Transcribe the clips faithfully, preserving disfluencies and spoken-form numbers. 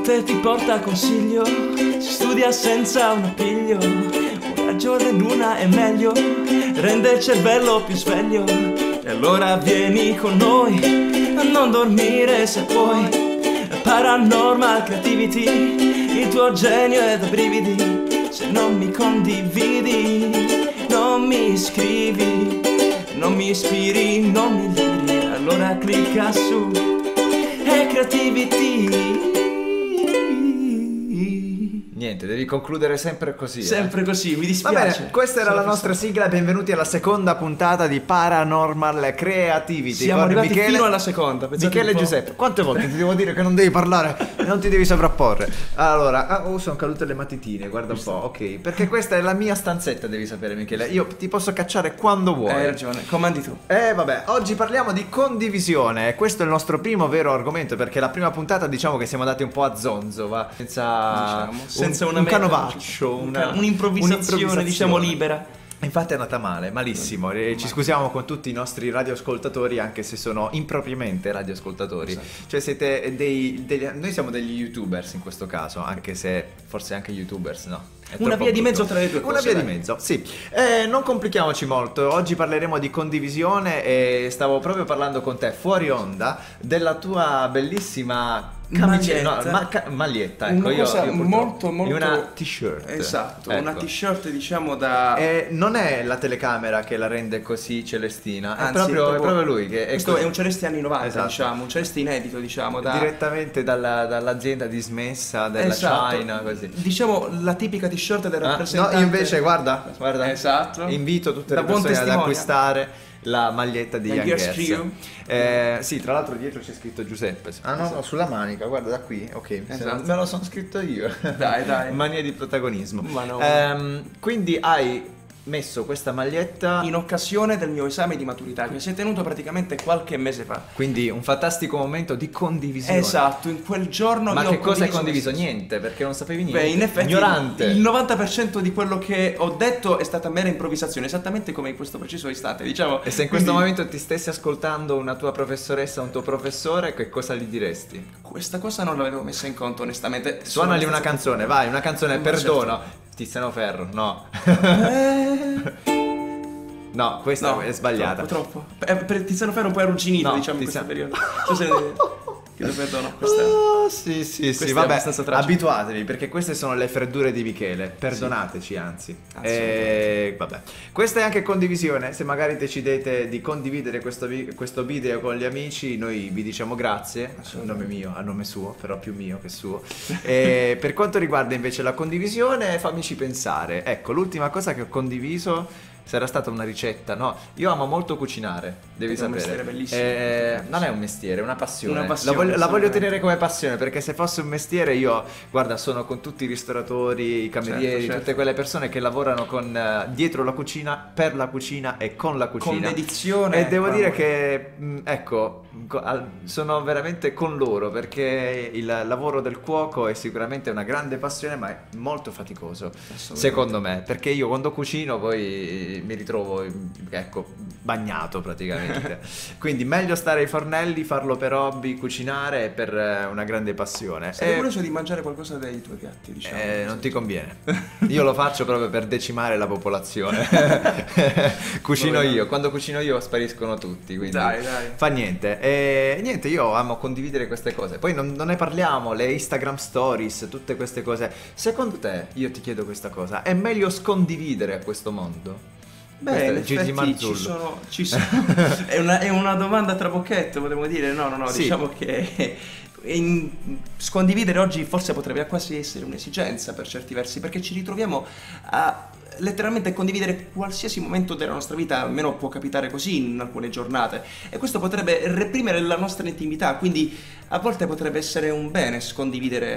notte ti porta consiglio, si studia senza un appiglio, un raggio di luna è meglio, rende il cervello più sveglio. E allora vieni con noi a non dormire se puoi. Paranormal Creativity, il tuo genio è da brividi. Se non mi condividi, non mi iscrivi, non mi ispiri, non mi liberi, allora clicca su e Creativity. Niente, devi concludere sempre così. Sempre eh. così, mi dispiace. Va bene, questa era Sono la nostra fissato. sigla. Benvenuti alla seconda puntata di Paranormal Creativity. Siamo con arrivati Michele, fino alla seconda. pensate Michele e un po'. Giuseppe. Quante volte ti devo dire che non devi parlare e non ti devi sovrapporre? Allora, ah, oh, sono cadute le matitine, guarda un po', ok. Perché questa è la mia stanzetta, devi sapere, Michele. Io ti posso cacciare quando vuoi. Hai ragione, comandi tu. Eh vabbè, oggi parliamo di condivisione. Questo è il nostro primo vero argomento, perché la prima puntata diciamo che siamo andati un po' a zonzo, va? Senza, Diciamo, senza un, una un meta, canovaccio, un una, ca- un'improvvisazione, un'improvvisazione. diciamo, libera. Infatti è andata male, malissimo. E ci scusiamo con tutti i nostri radioascoltatori, anche se sono impropriamente radioascoltatori. Esatto. Cioè siete dei, degli, noi siamo degli youtubers in questo caso, anche se forse anche youtubers no. È Una troppo via di brutto. mezzo tra le due Una cose, via di dai. mezzo, sì. Eh, non complichiamoci molto. Oggi parleremo di condivisione e stavo proprio parlando con te fuori onda della tua bellissima camicia, no, Maglietta. ma- ca- maglietta. Ecco, Una io, cosa io purtroppo- molto, molto- di una t-shirt. Esatto, Ecco. una t-shirt diciamo da... Eh, non è la telecamera che la rende così celestina, è, Anzi, proprio, è è proprio lui che è Questo così. è un Celeste anni novanta, Esatto. diciamo, un Celeste inedito, diciamo, da... Direttamente dalla- dall'azienda dismessa della Esatto. China, così. Diciamo la tipica t-shirt del Ah, rappresentante. no, io invece guarda, guarda, Esatto. invito tutte Da le buon persone ad testimone. acquistare la maglietta di La Young Gears Girls. Crew. Eh, sì, tra l'altro dietro c'è scritto Giuseppe. Ah no, no, sulla manica, guarda da qui, ok, Esatto. me lo sono scritto io. Dai, dai. Mania di protagonismo. Ma no. Ehm, quindi hai messo questa maglietta, In occasione del mio esame di maturità che si è tenuto praticamente qualche mese fa. quindi un fantastico momento di condivisione. Esatto, in quel giorno Ma io che ho cosa hai condiviso condiviso? me stesso. Niente, perché non sapevi niente. Beh, in effetti Ignorante. il novanta per cento di quello che ho detto è stata mera improvvisazione, esattamente come in questo preciso istante, diciamo. E se in questo Quindi, momento ti stessi ascoltando una tua professoressa o un tuo professore, che cosa gli diresti? questa cosa non l'avevo messa in conto, onestamente. Suonali Sono una canzone, vai, una canzone, Ma perdono. Tiziano Ferro, no. Eh, No, questa no, è sbagliata. Troppo, troppo. Eh, per Tiziano Ferro un po' arrugginito, No, diciamo, Tiziano- in questo periodo. Tu sei... Chiedo perdono, questa è... Oh, sì, sì, sì, Questo è vabbè, abbastanza tragico. abituatevi perché queste sono le freddure di Michele, perdonateci anzi. Assolutamente. E, vabbè. Questa è anche condivisione, se magari decidete di condividere questo, vi- questo video con gli amici, noi vi diciamo grazie, a nome mio, a nome suo, però più mio che suo. E per quanto riguarda invece la condivisione, fammici pensare, ecco, l'ultima cosa che ho condiviso sarà stata una ricetta, no? Io amo molto cucinare, devi Ed è un sapere. mestiere bellissimo. Eh, non è un mestiere, è una passione. Una passione, la, voglio, la voglio assolutamente. tenere come passione, perché se fosse un mestiere io, guarda, sono con tutti i ristoratori, i camerieri, Certo, certo. tutte quelle persone che lavorano con eh, dietro la cucina, per la cucina e con la cucina. Con dedizione. E devo con dire amore. che, mh, ecco, co- al- sono veramente con loro, perché il lavoro del cuoco è sicuramente una grande passione, ma è molto faticoso, Assolutamente. secondo me, perché io quando cucino poi mi ritrovo, ecco, bagnato praticamente. Quindi meglio stare ai fornelli, farlo per hobby, cucinare è per eh, una grande passione. Sarei E- curioso di mangiare qualcosa dei tuoi piatti, diciamo. eh, non ti conviene. Io lo faccio proprio per decimare la popolazione. Cucino Va bene. io, quando cucino io spariscono tutti, quindi Dai, dai. fa niente. E niente, io amo condividere queste cose. Poi non, non ne parliamo, le Instagram stories, tutte queste cose. Secondo te, io ti chiedo questa cosa, è meglio scondividere a questo mondo? Beh, Questo in è Gigi effetti Marzullo. ci sono, ci sono è, una, è una domanda trabocchetto, potremmo dire. No, no, no, Sì. diciamo che in- scondividere oggi forse potrebbe quasi essere un'esigenza per certi versi, perché ci ritroviamo a letteralmente condividere qualsiasi momento della nostra vita, almeno può capitare così in alcune giornate, e questo potrebbe reprimere la nostra intimità, quindi a volte potrebbe essere un bene scondividere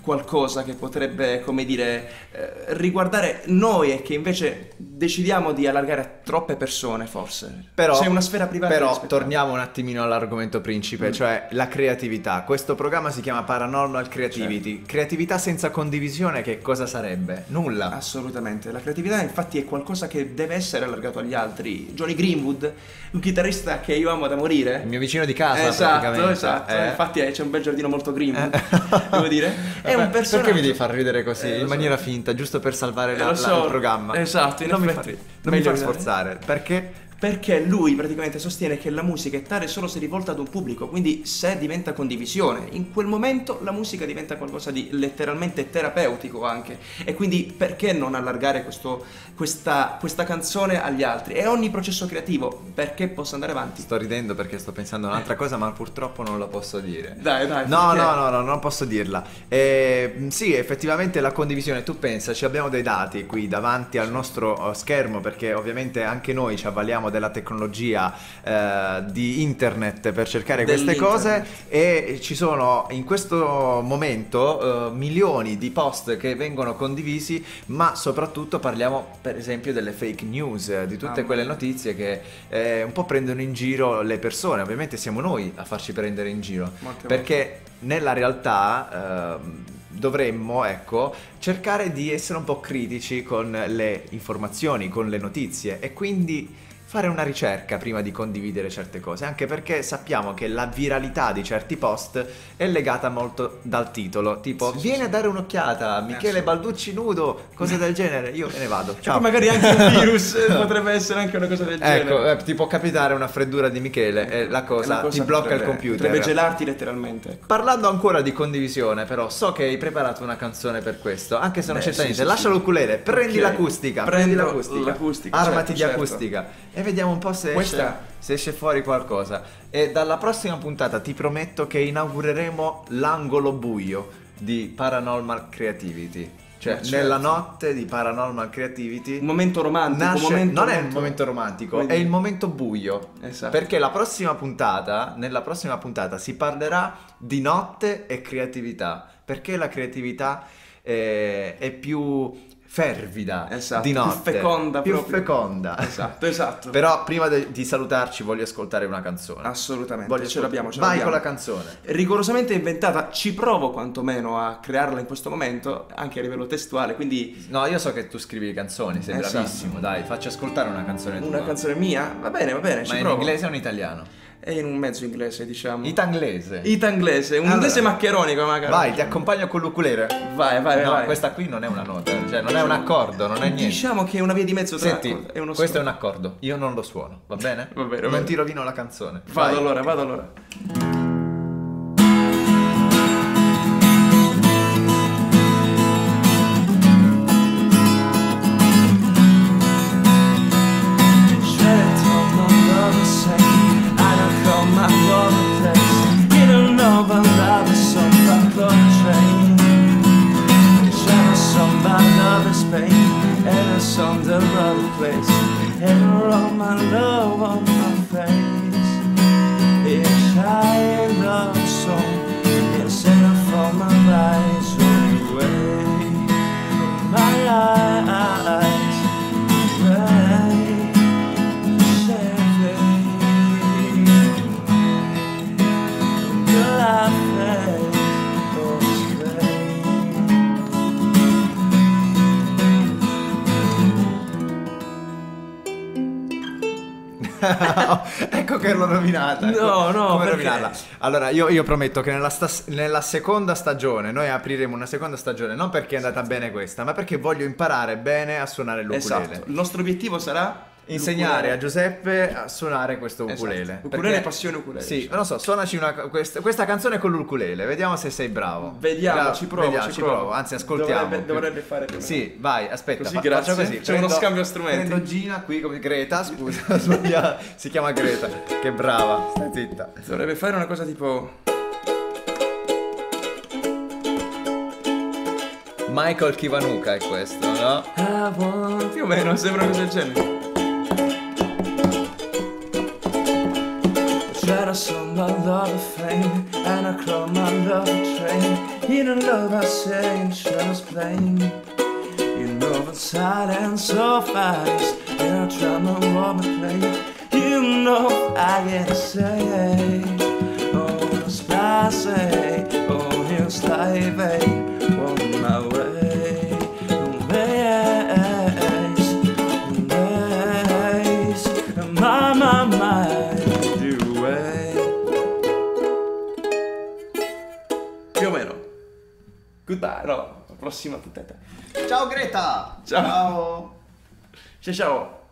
qualcosa che potrebbe, come dire, eh, riguardare noi e che invece decidiamo di allargare a troppe persone, forse. Però, c'è una sfera privata. Però torniamo un attimino all'argomento principe, mm. cioè la creatività. Questo programma si chiama Paranormal Creativity. Certo. Creatività senza condivisione che cosa sarebbe? Nulla. Assolutamente. La creatività infatti è qualcosa che deve essere allargato agli altri. Johnny Greenwood, un chitarrista che io amo da morire. Il mio vicino di casa, esatto, esatto. Eh. Infatti c'è un bel giardino molto Greenwood, eh. devo dire. È un personaggio. Perché mi devi far ridere così, eh, in maniera so. finta, giusto per salvare la, eh, so. la, il programma? Esatto, in non effetti. mi, fa, non mi far sforzare, perché? Perché lui praticamente sostiene che la musica è tale solo se rivolta ad un pubblico, quindi se diventa condivisione, in quel momento la musica diventa qualcosa di letteralmente terapeutico anche, e quindi perché non allargare questo, questa, questa canzone agli altri? E ogni processo creativo, perché possa andare avanti. Sto ridendo perché sto pensando a un'altra cosa, ma purtroppo non la posso dire. Dai, dai. No, perché? no, no, no, non posso dirla. Eh, sì, effettivamente la condivisione, tu pensa, ci abbiamo dei dati qui davanti al nostro schermo, perché ovviamente anche noi ci avvaliamo della tecnologia eh, di internet per cercare queste cose, e ci sono in questo momento eh, milioni di post che vengono condivisi, ma soprattutto parliamo per esempio delle fake news, di tutte ah, quelle notizie che eh, un po' prendono in giro le persone. Ovviamente siamo noi a farci prendere in giro, molte perché volte. Nella realtà eh, dovremmo, ecco, cercare di essere un po' critici con le informazioni, con le notizie, e quindi fare una ricerca prima di condividere certe cose, anche perché sappiamo che la viralità di certi post è legata molto dal titolo, tipo sì, vieni sì, a dare un'occhiata a Michele eh, Balducci nudo, cose del genere, io me ne vado. Ciao. Magari anche un virus potrebbe essere anche una cosa del ecco, genere. Ecco, ti può capitare una freddura di Michele e la cosa, cosa ti blocca potrebbe, il computer. Potrebbe gelarti letteralmente. Parlando ancora di condivisione, però, so che hai preparato una canzone per questo, anche se non Beh, c'è sì, niente. sì, Lascia sì. l'uculele, prendi okay. l'acustica, Prendo prendi l'acustica, l'acustica armati certo, di certo. acustica e vediamo un po' se Questa... esce, se esce fuori qualcosa. E dalla prossima puntata ti prometto che inaugureremo l'angolo buio di Paranormal Creativity. Cioè, certo. nella notte di Paranormal Creativity, un momento romantico, nasce, momento, non è momento... il momento romantico, Quindi... è il momento buio. Esatto. Perché la prossima puntata, nella prossima puntata si parlerà di notte e creatività. Perché la creatività è, è più fervida, esatto, di notte, più feconda, più proprio. feconda. Esatto, esatto. Però prima de- di salutarci voglio ascoltare una canzone. Assolutamente, voglio ce l'abbiamo, ce Vai l'abbiamo. con la canzone. Rigorosamente inventata, ci provo quantomeno a crearla in questo momento, anche a livello testuale, quindi... No, io so che tu scrivi le canzoni, sei esatto. bravissimo, dai, facci ascoltare una canzone tua. Una canzone mia? Va bene, va bene, Ma ci in provo. inglese o in italiano? È in un mezzo inglese, diciamo. Itanglese. Itanglese, un allora, inglese maccheronico magari. Vai, ti accompagno con l'ukulele. Vai, vai, no, vai. questa qui non è una nota, cioè non è un accordo, non è niente. Diciamo che è una via di mezzo tra... Senti, è uno questo suono. è un accordo, io non lo suono, va bene? Va bene, va non bene. ti rovino la canzone. Vado vai. allora, vado allora. Under the place, and all my love on my face. It's high love song, instead of all my eyes away from my eyes, right, saving the life goes away. Ecco che l'ho rovinata. No, no, come perché? rovinarla? Allora, io, io prometto che nella, sta- nella seconda stagione noi apriremo una seconda stagione, non perché è andata bene questa, ma perché voglio imparare bene a suonare l'ukulele. Esatto. Il nostro obiettivo sarà insegnare l'ukulele. a Giuseppe a suonare questo ukulele. Esatto. Ukulele, passione ukulele. Sì, diciamo. non lo so, suonaci una, questa, questa canzone con l'ukulele, vediamo se sei bravo. Vediamo, Bravo, ci provo, vediamo, ci ci provo. provo. Anzi, ascoltiamo. Dovrebbe, dovrebbe fare prima. Sì, vai, aspetta, Così, fa- grazie. faccio così. C'è uno scambio strumenti. Prendo Gina qui come Greta, scusa, sbaglia- si chiama Greta. Che brava, stai zitta. Dovrebbe fare una cosa tipo... Michael Kiwanuka è questo, no? Ah, buon... Più o meno, sembra una cosa del genere. Try some my love of fame, and I call my love a train. You don't love I say and just plain. You know the silence so fast, and I try my warm play. You know I can say, oh, spicy, oh, you're slave, on my way, ways, ways, my, my, my, the way. Più o meno. Goodbye, no, la prossima puntata. Ciao Greta! Ciao. Ciao! Ciao ciao.